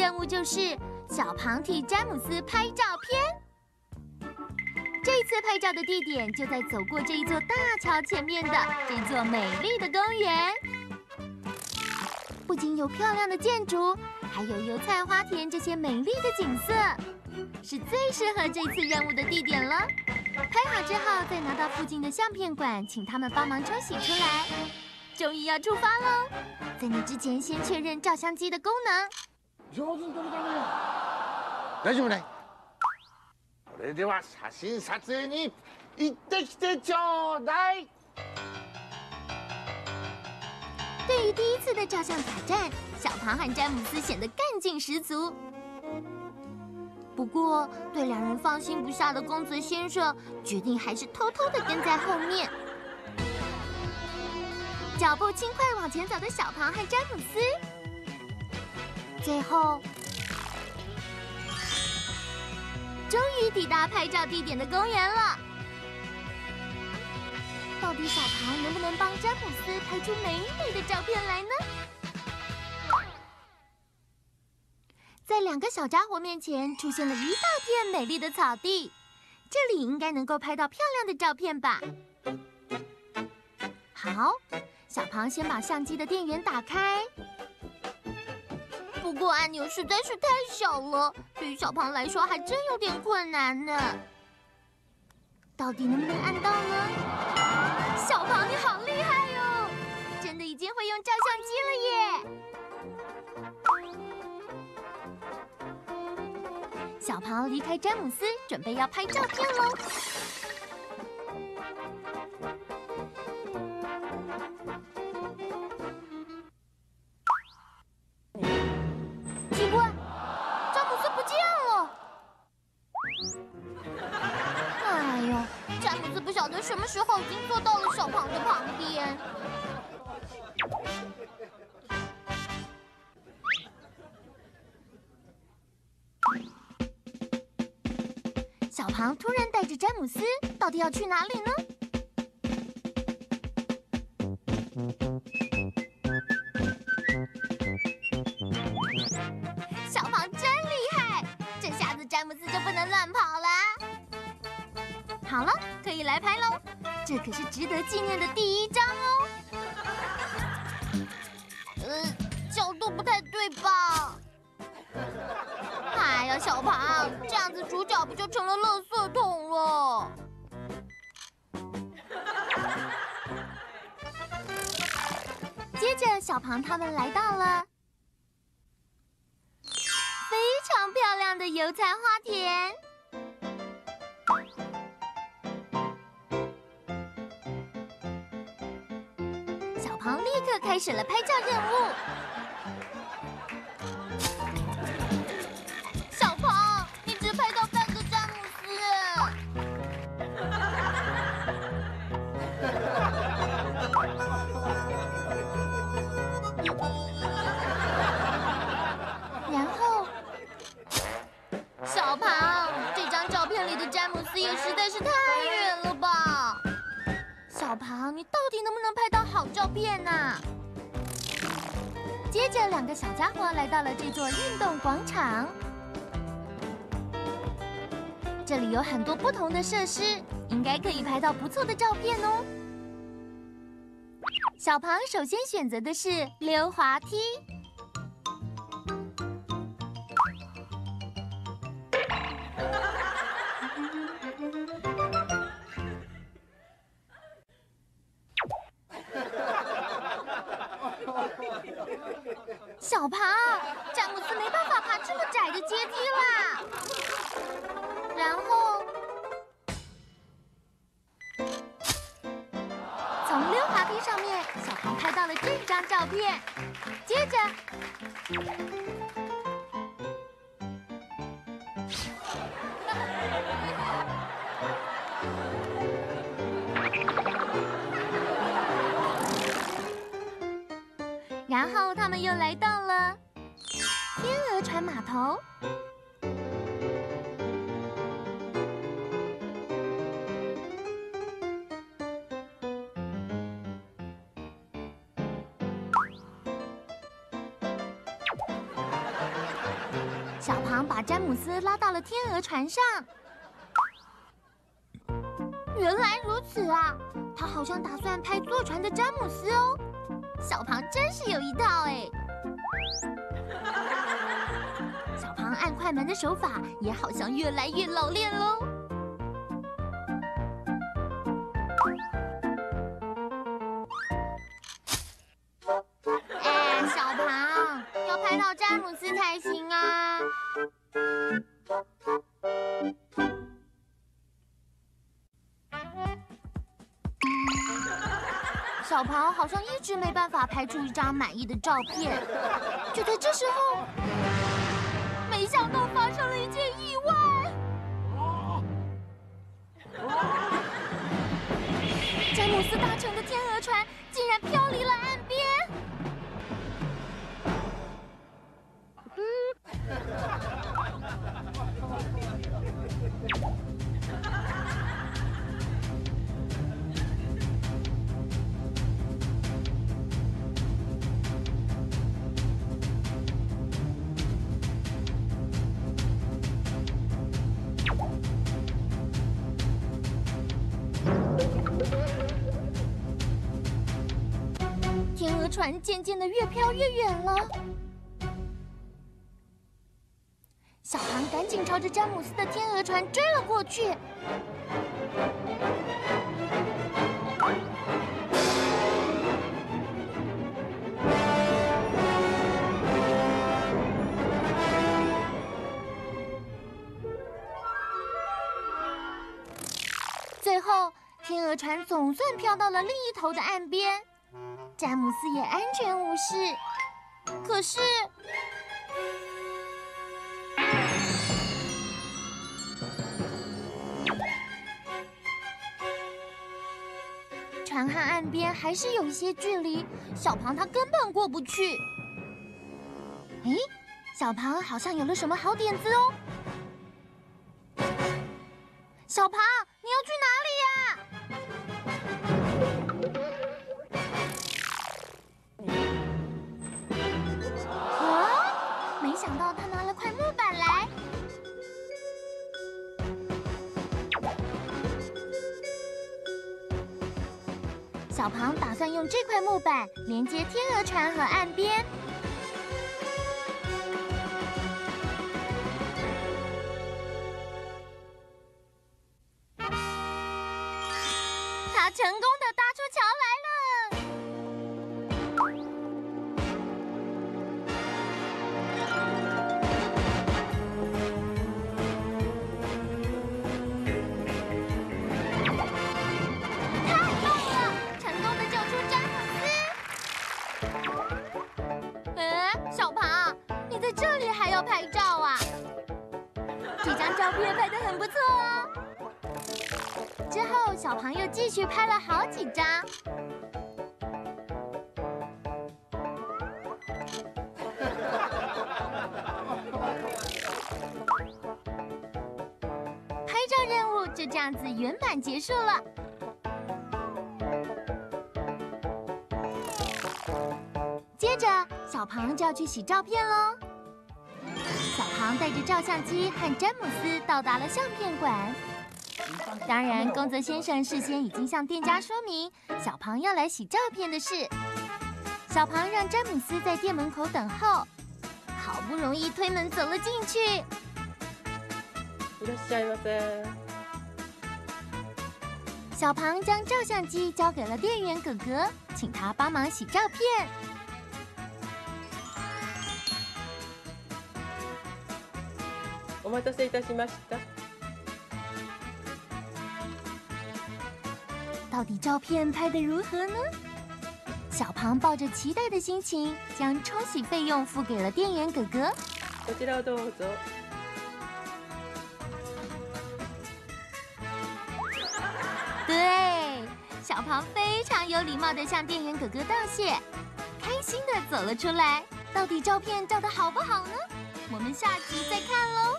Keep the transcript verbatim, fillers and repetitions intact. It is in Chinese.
任务就是小庞替詹姆斯拍照片。这次拍照的地点就在走过这一座大桥前面的这座美丽的公园。不仅有漂亮的建筑，还有油菜花田这些美丽的景色，是最适合这次任务的地点了。拍好之后，再拿到附近的相片馆，请他们帮忙冲洗出来。终于要出发喽！在那之前，先确认照相機的功能。 上手に撮れたね。大丈夫ね。それでは写真撮影に行ってきてちょうだい。 对于第一次的照相挑战，小庞和詹姆斯显得干劲十足。不过，对两人放心不下的公子先生决定还是偷偷的跟在后面。脚步轻快往前走的小庞和詹姆斯，最后终于抵达拍照地点的公园了。到底小庞能不能帮詹姆斯拍出美美的照片来呢？在两个小家伙面前出现了一大片美丽的草地，这里应该能够拍到漂亮的照片吧？好，小庞先把相机的电源打开。不过按钮实在是太小了，对于小庞来说还真有点困难呢。到底能不能按到呢？小庞，你好厉害哟！真的已经会用照相机了耶！小庞离开詹姆斯，准备要拍照片喽。奇怪，詹姆斯不见了！哎呦，詹姆斯不晓得什么时候已经坐到了小庞的旁边。小庞突然带着詹姆斯，到底要去哪里呢？小庞真厉害，这下子詹姆斯就不能乱跑了。好了，可以来拍喽，这可是值得纪念的第一张哦。呃，角度不太对吧？哎呀，小庞，这样子主角不就成了垃圾桶了？接着，小庞他们来到了非常漂亮的油菜花田。小庞立刻开始了拍照任务。小庞，这张照片里的詹姆斯也实在是太远了吧！小庞，你到底能不能拍到好照片呢？接着，两个小家伙来到了这座运动广场，这里有很多不同的设施，应该可以拍到不错的照片哦。小庞首先选择的是溜滑梯。小庞，詹姆斯没办法爬这么窄的阶梯啦。然后，从溜滑梯上面，小庞拍到了这张照片。接着，然后他们又来到了天鹅船码头。 小庞把詹姆斯拉到了天鹅船上。原来如此啊！他好像打算拍坐船的詹姆斯哦。小庞真是有一套哎。小庞按快门的手法也好像越来越老练喽。哎，小庞，要拍到詹姆斯才行啊！小庞好像一直没办法拍出一张满意的照片。就在这时候，没想到发生了一件意外。詹姆斯搭乘的天鹅船竟然飘离了岸边。天鹅船渐渐的越飘越远了，小庞赶紧朝着詹姆斯的天鹅船追了过去。最后，天鹅船总算飘到了另一头的岸边。詹姆斯也安全无事，可是，船和岸边还是有一些距离，小庞他根本过不去。诶，小庞好像有了什么好点子哦！小庞，你要去哪里呀？没想到他拿了块木板来，小庞打算用这块木板连接天鹅船和岸边。他成功的搭出桥来了。要拍照啊！这张照片拍得很不错哦。之后，小庞又继续拍了好几张。拍照任务就这样子圆满结束了。接着，小庞就要去洗照片喽。小庞带着照相机和詹姆斯到达了相片馆。当然，宫泽先生事先已经向店家说明小庞要来洗照片的事。小庞让詹姆斯在店门口等候，好不容易推门走了进去。 いらっしゃいませ。 小庞将照相机交给了店员哥哥，请他帮忙洗照片。 お待たせいたしました。 到底照片拍得如何呢？小庞抱着期待的心情，将冲洗费用付给了店员哥哥。 こちらをどうぞ。 对，小庞非常有礼貌地向店员哥哥道谢，开心地走了出来。到底照片照得好不好呢？我们下集再看喽。